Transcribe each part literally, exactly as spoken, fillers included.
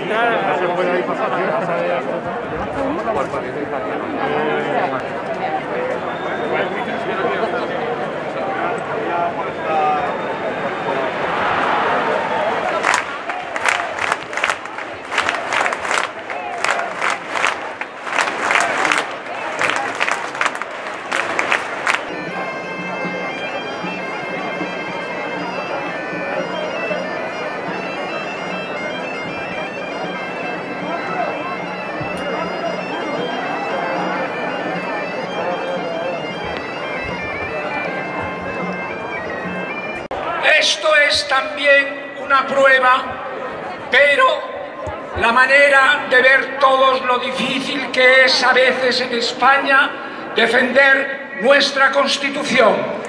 No se puede ahí pasar, Esto es también una prueba, pero la manera de ver todos lo difícil que es a veces en España defender nuestra Constitución.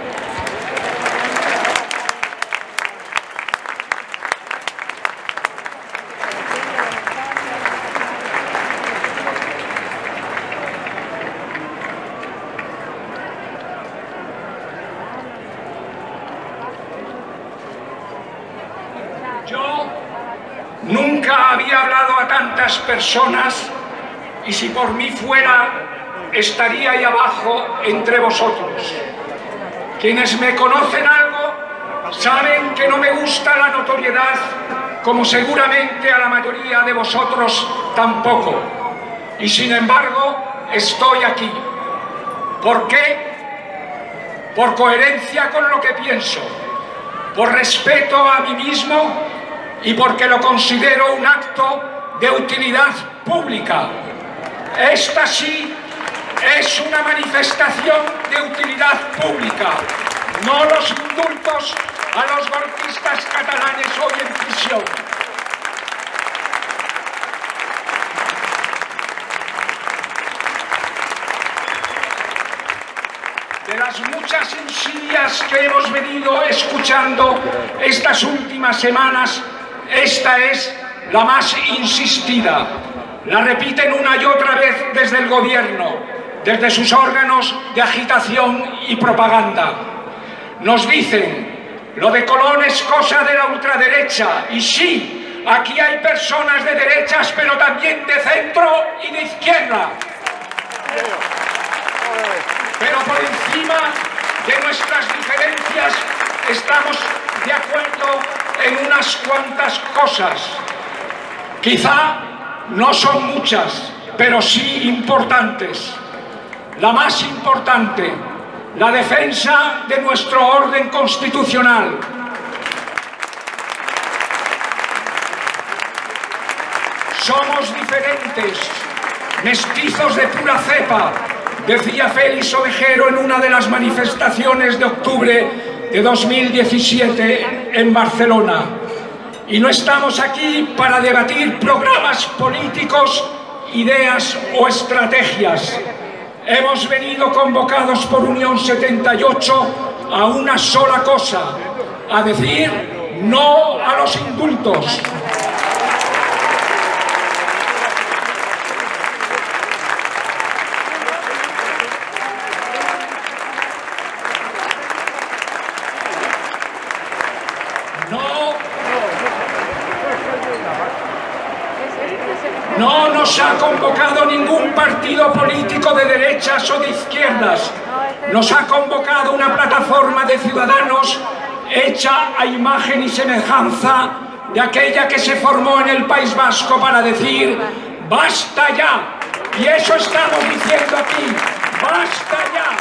Yo nunca había hablado a tantas personas y si por mí fuera, estaría ahí abajo entre vosotros. Quienes me conocen algo saben que no me gusta la notoriedad, como seguramente a la mayoría de vosotros tampoco. Y sin embargo, estoy aquí. ¿Por qué? Por coherencia con lo que pienso, por respeto a mí mismo y porque lo considero un acto de utilidad pública. Esta sí es una manifestación de utilidad pública, no los indultos a los golpistas catalanes hoy en prisión. De las muchas insidias que hemos venido escuchando estas últimas semanas, esta es la más insistida. La repiten una y otra vez desde el gobierno, desde sus órganos de agitación y propaganda. Nos dicen, lo de Colón es cosa de la ultraderecha, y sí, aquí hay personas de derechas, pero también de centro y de izquierda. Pero por encima de nuestras diferencias estamos de acuerdo en unas cuantas cosas. Quizá no son muchas, pero sí importantes. La más importante, la defensa de nuestro orden constitucional. Somos diferentes, mestizos de pura cepa, decía Félix Ovejero en una de las manifestaciones de octubre de dos mil diecisiete en Barcelona. Y no estamos aquí para debatir programas políticos, ideas o estrategias. Hemos venido convocados por Unión setenta y ocho a una sola cosa, a decir no a los indultos. No nos ha convocado ningún partido político de derechas o de izquierdas. Nos ha convocado una plataforma de ciudadanos hecha a imagen y semejanza de aquella que se formó en el País Vasco para decir ¡basta ya! Y eso estamos diciendo aquí, ¡basta ya!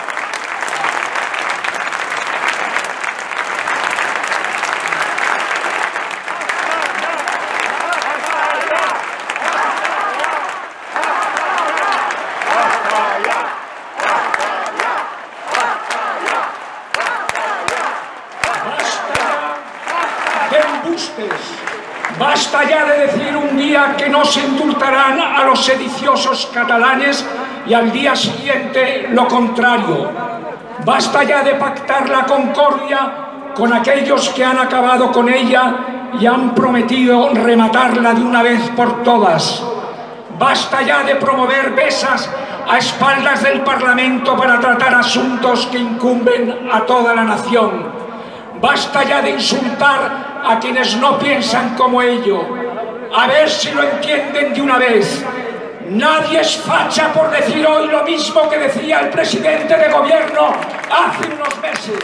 Basta ya de decir un día que no se indultarán a los sediciosos catalanes y al día siguiente lo contrario. Basta ya de pactar la concordia con aquellos que han acabado con ella y han prometido rematarla de una vez por todas. Basta ya de promover mesas a espaldas del Parlamento para tratar asuntos que incumben a toda la nación. Basta ya de insultar a quienes no piensan como ello, A ver si lo entienden de una vez. Nadie es facha por decir hoy lo mismo que decía el presidente de gobierno hace unos meses.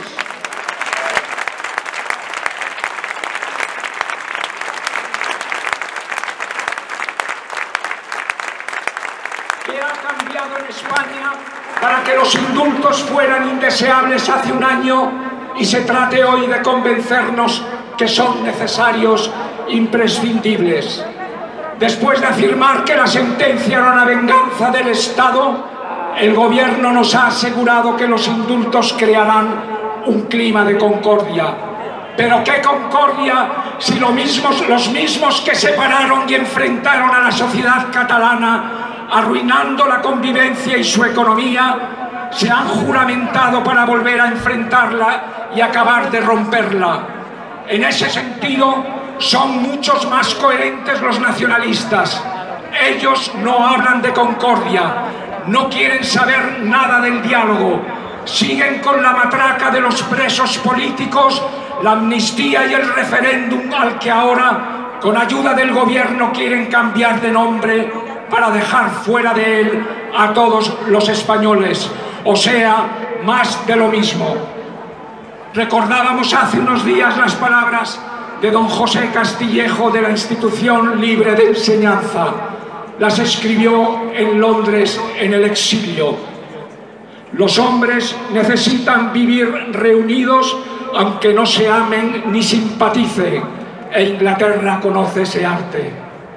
¿Qué ha cambiado en España para que los indultos fueran indeseables hace un año y se trate hoy de convencernos que son necesarios, imprescindibles? Después de afirmar que la sentencia era una venganza del Estado, el gobierno nos ha asegurado que los indultos crearán un clima de concordia. Pero ¿qué concordia si lo mismos, los mismos que separaron y enfrentaron a la sociedad catalana, arruinando la convivencia y su economía, se han juramentado para volver a enfrentarla y acabar de romperla? En ese sentido, son muchos más coherentes los nacionalistas. Ellos no hablan de concordia, no quieren saber nada del diálogo, siguen con la matraca de los presos políticos, la amnistía y el referéndum al que ahora, con ayuda del gobierno, quieren cambiar de nombre para dejar fuera de él a todos los españoles, o sea, más de lo mismo. Recordábamos hace unos días las palabras de don José Castillejo de la Institución Libre de Enseñanza. Las escribió en Londres en el exilio. Los hombres necesitan vivir reunidos aunque no se amen ni simpaticen, e Inglaterra conoce ese arte.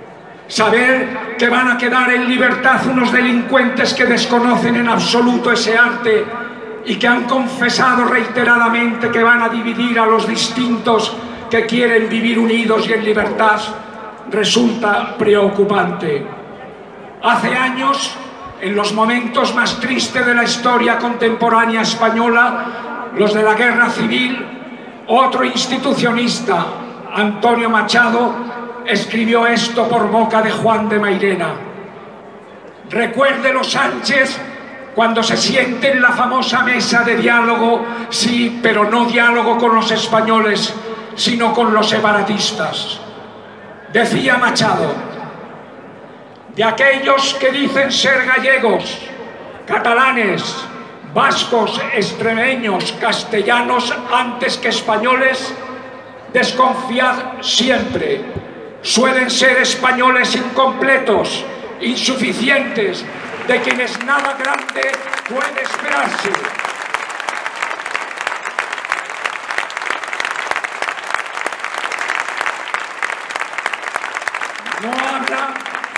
Saber que van a quedar en libertad unos delincuentes que desconocen en absoluto ese arte y que han confesado reiteradamente que van a dividir a los distintos que quieren vivir unidos y en libertad, resulta preocupante. Hace años, en los momentos más tristes de la historia contemporánea española, los de la Guerra Civil, otro institucionista, Antonio Machado, escribió esto por boca de Juan de Mairena: recuérdelo Sánchez cuando se siente en la famosa mesa de diálogo, sí, pero no diálogo con los españoles, sino con los separatistas. Decía Machado: de aquellos que dicen ser gallegos, catalanes, vascos, extremeños, castellanos antes que españoles, desconfiad siempre. Suelen ser españoles incompletos, insuficientes, de quienes nada grande puede esperarse. No habla,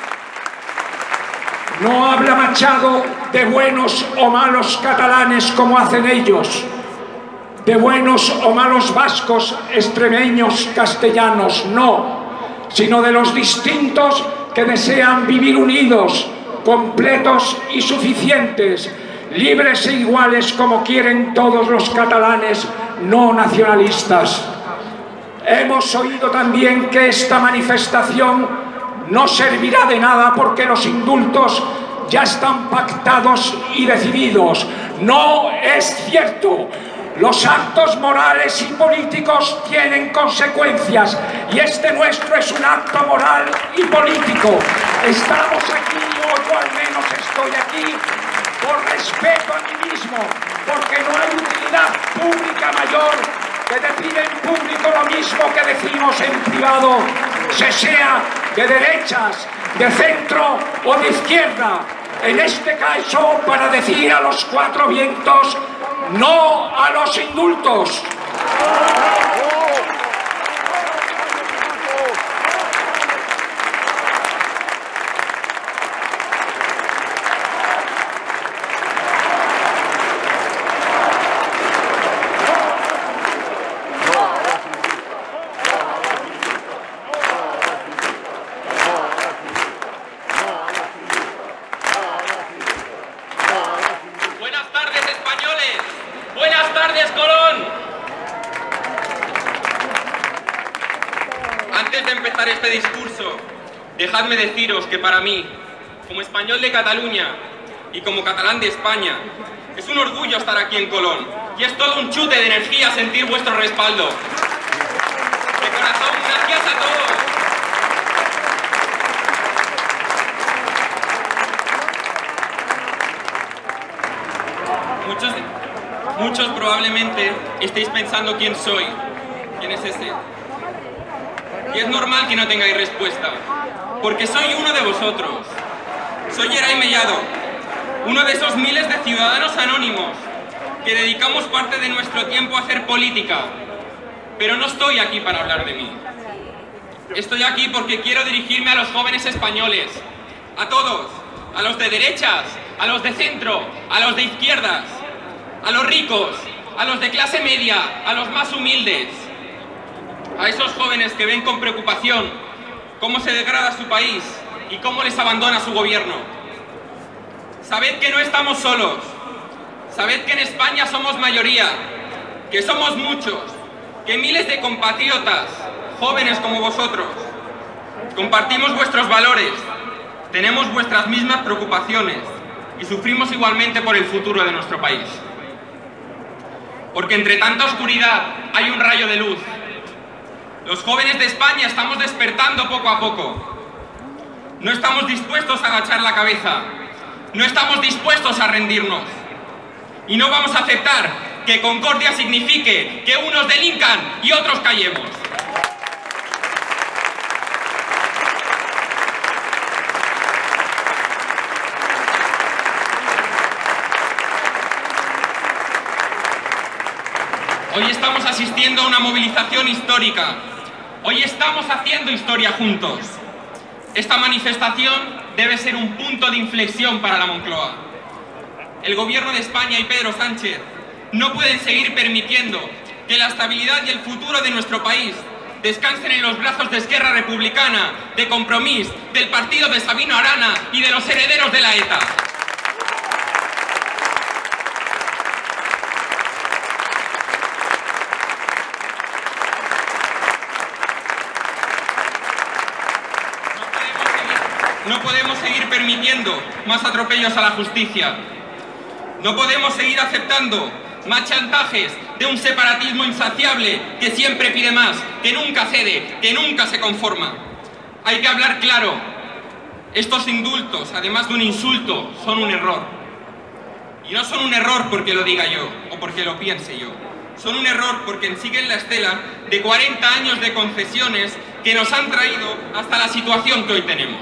no habla Machado de buenos o malos catalanes como hacen ellos, de buenos o malos vascos, extremeños, castellanos, no, sino de los distintos que desean vivir unidos, completos y suficientes, libres e iguales como quieren todos los catalanes no nacionalistas. Hemos oído también que esta manifestación no servirá de nada porque los indultos ya están pactados y decididos. No es cierto. Los actos morales y políticos tienen consecuencias y este nuestro es un acto moral y político. Estamos aquí, o yo al menos estoy aquí, por respeto a mí mismo, porque no hay utilidad pública mayor que decir en público lo mismo que decimos en privado, se sea de derechas, de centro o de izquierda. En este caso, para decir a los cuatro vientos no a los indultos. Este discurso, dejadme deciros que para mí, como español de Cataluña y como catalán de España, es un orgullo estar aquí en Colón y es todo un chute de energía sentir vuestro respaldo. De corazón, gracias a todos. Muchos, muchos probablemente estéis pensando quién soy, quién es ese. Y es normal que no tengáis respuesta, porque soy uno de vosotros. Soy Yeray Mellado, uno de esos miles de ciudadanos anónimos que dedicamos parte de nuestro tiempo a hacer política. Pero no estoy aquí para hablar de mí. Estoy aquí porque quiero dirigirme a los jóvenes españoles, a todos, a los de derechas, a los de centro, a los de izquierdas, a los ricos, a los de clase media, a los más humildes, a esos jóvenes que ven con preocupación cómo se degrada su país y cómo les abandona su gobierno. Sabed que no estamos solos, sabed que en España somos mayoría, que somos muchos, que miles de compatriotas, jóvenes como vosotros, compartimos vuestros valores, tenemos vuestras mismas preocupaciones y sufrimos igualmente por el futuro de nuestro país. Porque entre tanta oscuridad hay un rayo de luz. Los jóvenes de España estamos despertando poco a poco. No estamos dispuestos a agachar la cabeza, no estamos dispuestos a rendirnos. Y no vamos a aceptar que concordia signifique que unos delincan y otros callemos. Hoy estamos asistiendo a una movilización histórica. Hoy estamos haciendo historia juntos. Esta manifestación debe ser un punto de inflexión para la Moncloa. El Gobierno de España y Pedro Sánchez no pueden seguir permitiendo que la estabilidad y el futuro de nuestro país descansen en los brazos de Esquerra Republicana, de Compromís, del partido de Sabino Arana y de los herederos de la ETA. No podemos seguir permitiendo más atropellos a la justicia. No podemos seguir aceptando más chantajes de un separatismo insaciable que siempre pide más, que nunca cede, que nunca se conforma. Hay que hablar claro. Estos indultos, además de un insulto, son un error. Y no son un error porque lo diga yo o porque lo piense yo. Son un error porque siguen la estela de cuarenta años de concesiones que nos han traído hasta la situación que hoy tenemos.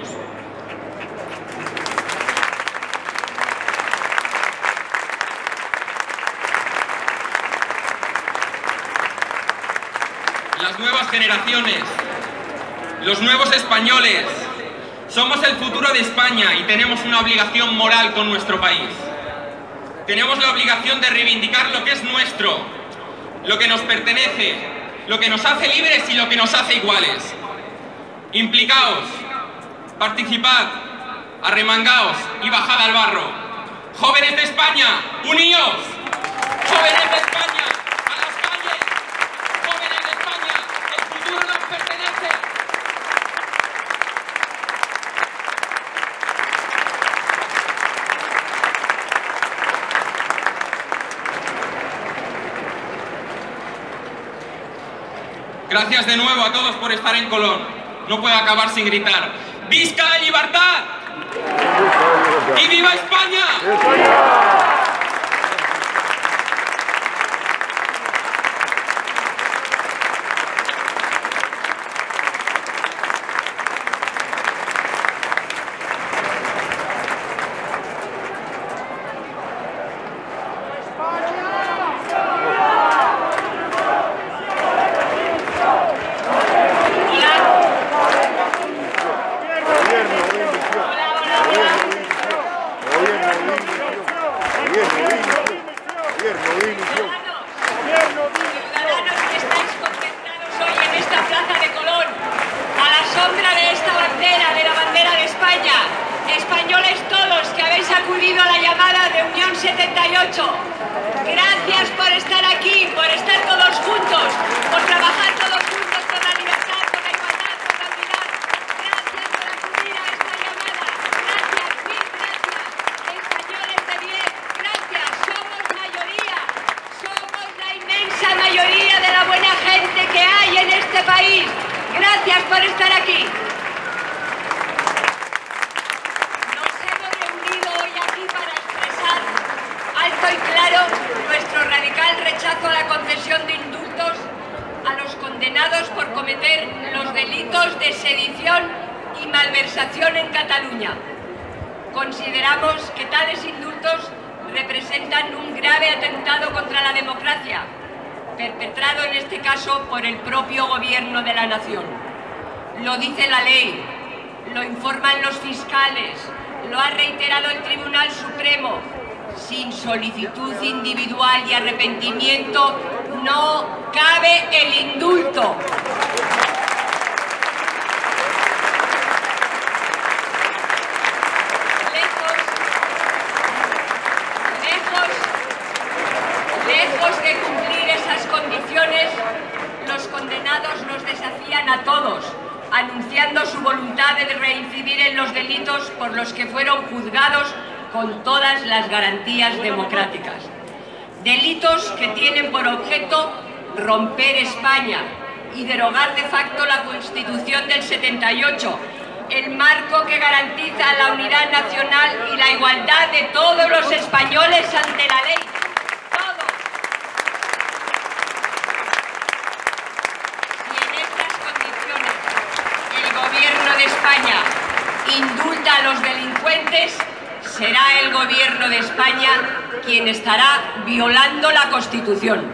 Las nuevas generaciones, los nuevos españoles, somos el futuro de España y tenemos una obligación moral con nuestro país. Tenemos la obligación de reivindicar lo que es nuestro, lo que nos pertenece, lo que nos hace libres y lo que nos hace iguales. Implicaos, participad, arremangaos y bajad al barro. Jóvenes de España, uníos. Jóvenes de España, a las calles. Jóvenes de España, el futuro nos pertenece. Gracias de nuevo a todos por estar en Colón. No puedo acabar sin gritar ¡Visca la libertad! ¡Y viva España! Gracias por estar aquí, por estar todos juntos, por trabajar todos juntos por la libertad, por la igualdad, por la unidad. Gracias por acudir a esta llamada. Gracias, mil gracias. Españoles de bien, gracias. Somos mayoría, somos la inmensa mayoría de la buena gente que hay en este país. Gracias por estar aquí. Nos hemos reunido hoy aquí para expresar alto y claro concesión de indultos a los condenados por cometer los delitos de sedición y malversación en Cataluña. Consideramos que tales indultos representan un grave atentado contra la democracia, perpetrado en este caso por el propio gobierno de la nación. Lo dice la ley, lo informan los fiscales, lo ha reiterado el Tribunal Supremo. Sin solicitud individual y arrepentimiento no cabe el indulto. Lejos, lejos, lejos de cumplir esas condiciones, los condenados nos desafían a todos, anunciando su voluntad de reincidir en los delitos por los que fueron juzgados con todas las garantías democráticas. Delitos que tienen por objeto romper España y derogar de facto la Constitución del setenta y ocho, el marco que garantiza la unidad nacional y la igualdad de todos los españoles ante la ley. Todos. Si en estas condiciones el Gobierno de España indulta a los delincuentes, será el Gobierno de España quien estará violando la Constitución.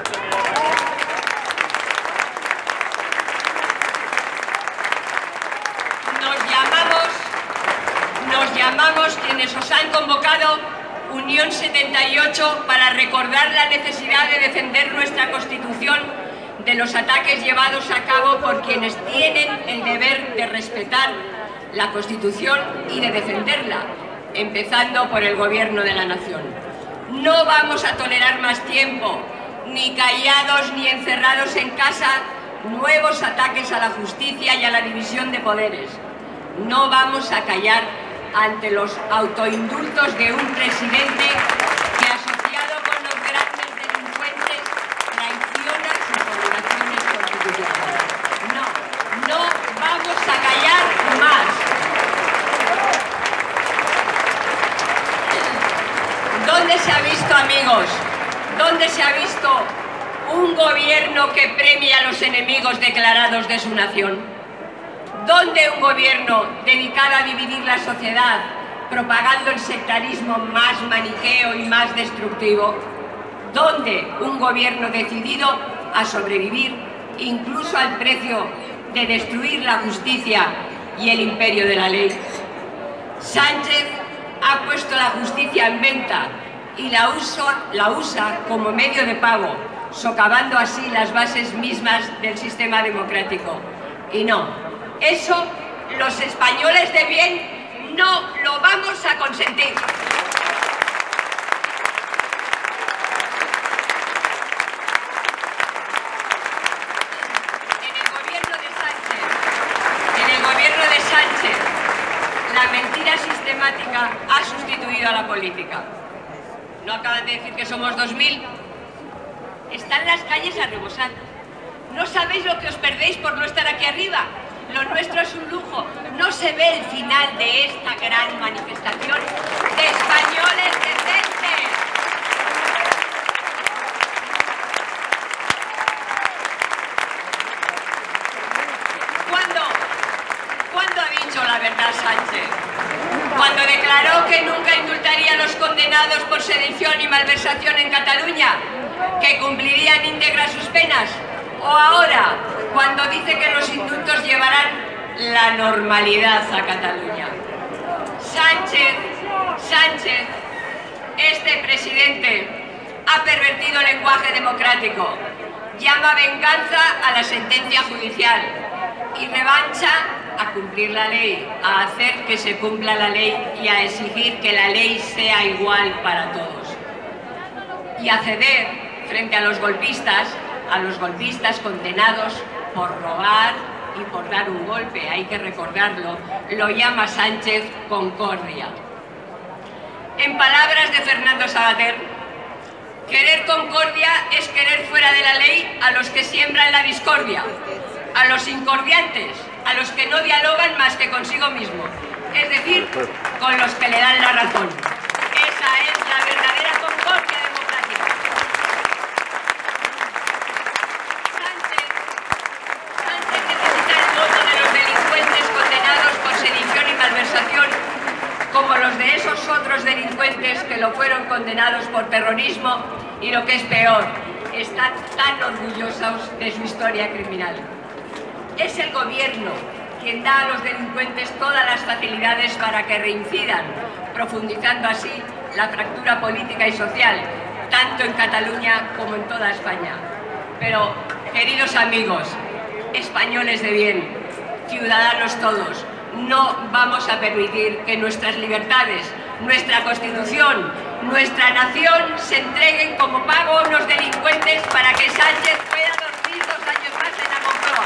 Nos llamamos, nos llamamos quienes os han convocado Unión setenta y ocho para recordar la necesidad de defender nuestra Constitución de los ataques llevados a cabo por quienes tienen el deber de respetar la Constitución y de defenderla, empezando por el Gobierno de la Nación. No vamos a tolerar más tiempo, ni callados ni encerrados en casa, nuevos ataques a la justicia y a la división de poderes. No vamos a callar ante los autoindultos de un presidente que, asociado con los grandes delincuentes, traiciona sus obligaciones constitucionales. No, no vamos a callar más. ¿Dónde se ha visto, amigos? ¿Dónde se ha visto un gobierno que premia a los enemigos declarados de su nación? ¿Dónde un gobierno dedicado a dividir la sociedad, propagando el sectarismo más maniqueo y más destructivo? ¿Dónde un gobierno decidido a sobrevivir, incluso al precio de destruir la justicia y el imperio de la ley? Sánchez ha puesto la justicia en venta y la usa, la usa como medio de pago, socavando así las bases mismas del sistema democrático. Y no, eso los españoles de bien no lo vamos a consentir. En el gobierno de Sánchez, en el gobierno de Sánchez, la mentira sistemática ha sustituido a la política. ¿No acaban de decir que somos dos mil? Están las calles a rebosar. ¿No sabéis lo que os perdéis por no estar aquí arriba? Lo nuestro es un lujo. No se ve el final de esta gran manifestación de españoles decentes. ¿Cuándo? ¿Cuándo ha dicho la verdad Sánchez? Cuando declaró que nunca indultaría a los condenados por sedición y malversación en Cataluña, que cumplirían íntegras sus penas, o ahora, cuando dice que los indultos llevarán la normalidad a Cataluña. Sánchez, Sánchez, este presidente ha pervertido el lenguaje democrático, llama venganza a la sentencia judicial y revancha a cumplir la ley, a hacer que se cumpla la ley y a exigir que la ley sea igual para todos. Y a ceder frente a los golpistas, a los golpistas condenados por robar y por dar un golpe, hay que recordarlo, lo llama Sánchez concordia. En palabras de Fernando Savater, querer concordia es querer fuera de la ley a los que siembran la discordia, a los incordiantes, a los que no dialogan más que consigo mismo, es decir, con los que le dan la razón. Esa es la verdadera concordia democrática. españoles que lo fueron condenados por terrorismo y, lo que es peor, están tan orgullosos de su historia criminal. Es el gobierno quien da a los delincuentes todas las facilidades para que reincidan, profundizando así la fractura política y social, tanto en Cataluña como en toda España. Pero, queridos amigos, españoles de bien, ciudadanos todos, no vamos a permitir que nuestras libertades, nuestra Constitución, nuestra nación se entreguen como pago a unos delincuentes para que Sánchez pueda dormir dos años más en la Moncloa.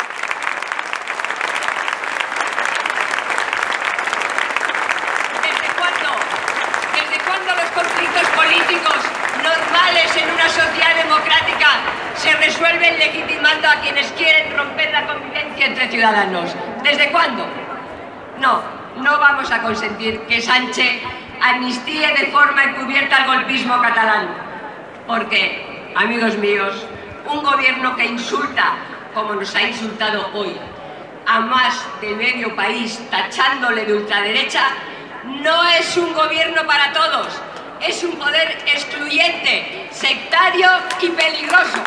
¿Desde cuándo? ¿Desde cuándo los conflictos políticos normales en una sociedad democrática se resuelven legitimando a quienes quieren romper la convivencia entre ciudadanos? ¿Desde cuándo? No, no vamos a consentir que Sánchez amnistíe de forma encubierta el golpismo catalán, porque, amigos míos, un gobierno que insulta, como nos ha insultado hoy, a más de medio país tachándole de ultraderecha, no es un gobierno para todos, es un poder excluyente, sectario y peligroso.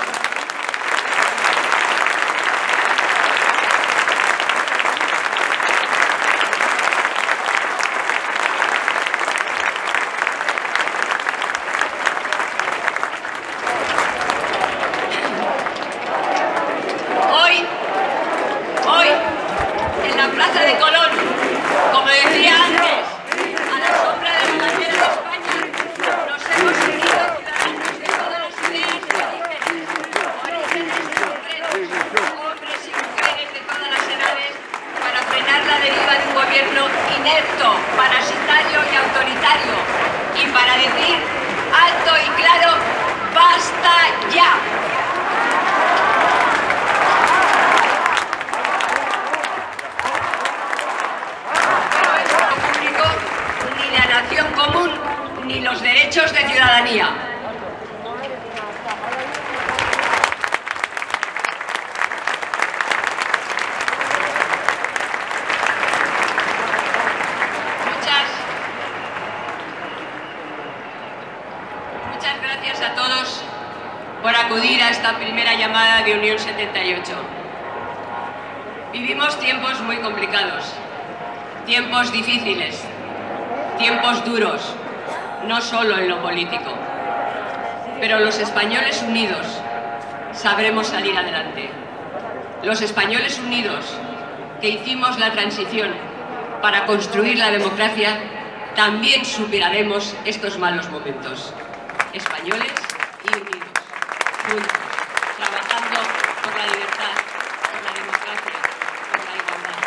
De Unión setenta y ocho. Vivimos tiempos muy complicados, tiempos difíciles, tiempos duros, no solo en lo político. Pero los españoles unidos sabremos salir adelante. Los españoles unidos que hicimos la transición para construir la democracia, también superaremos estos malos momentos. Españoles y unidos, juntos. Trabajando por la libertad, por la democracia, por la igualdad.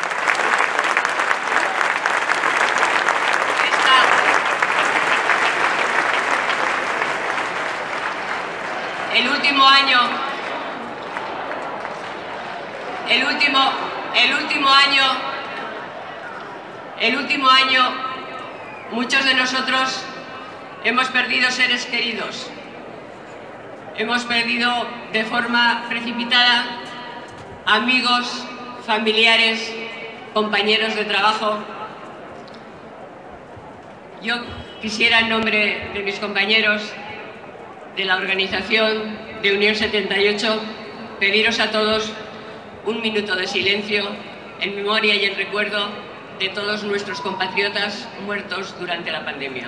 Esta... El último año, el último, el último año, el último año, muchos de nosotros hemos perdido seres queridos. Hemos perdido de forma precipitada amigos, familiares, compañeros de trabajo. Yo quisiera, en nombre de mis compañeros de la organización de Unión setenta y ocho, pediros a todos un minuto de silencio en memoria y en recuerdo de todos nuestros compatriotas muertos durante la pandemia.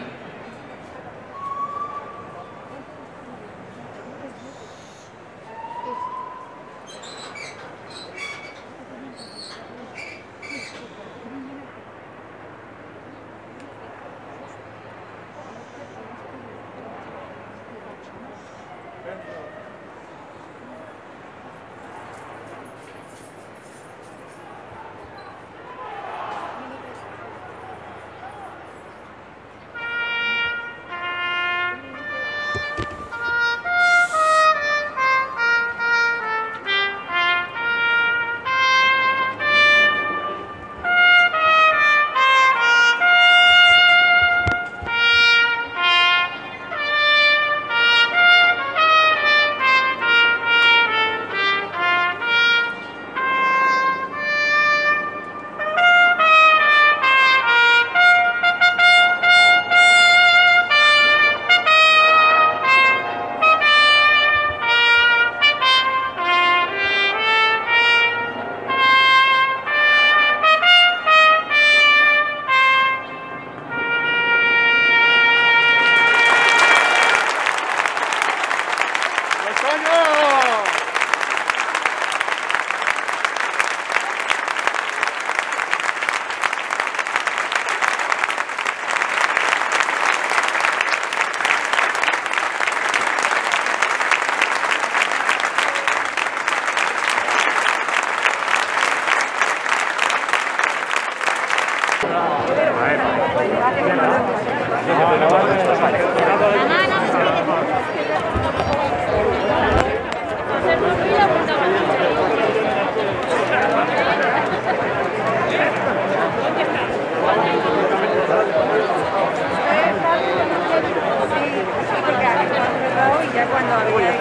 Ya cuando había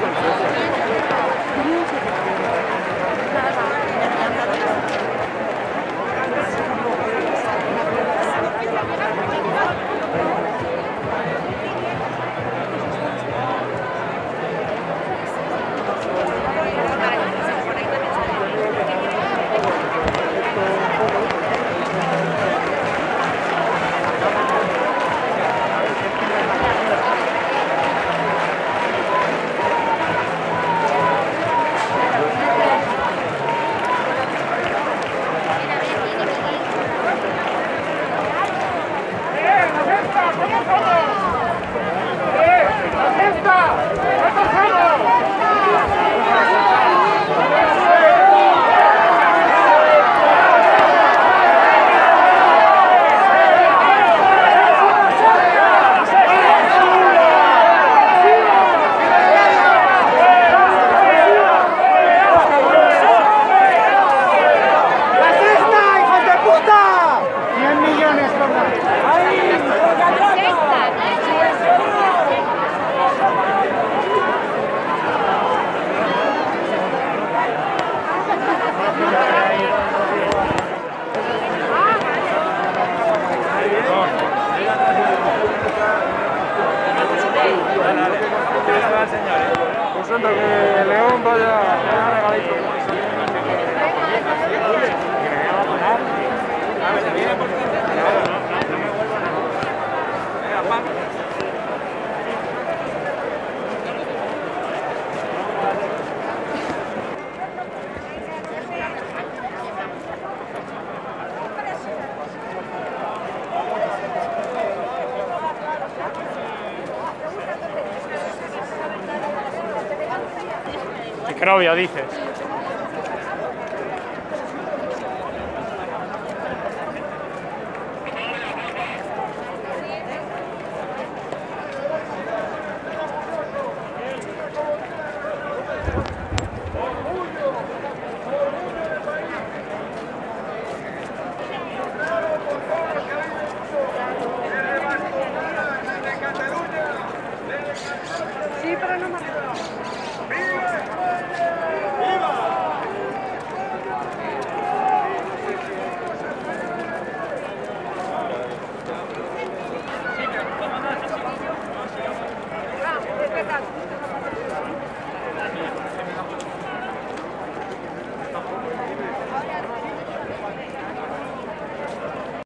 Pues anda, que León vaya regalito. Microbio, dices. Sí, pero no me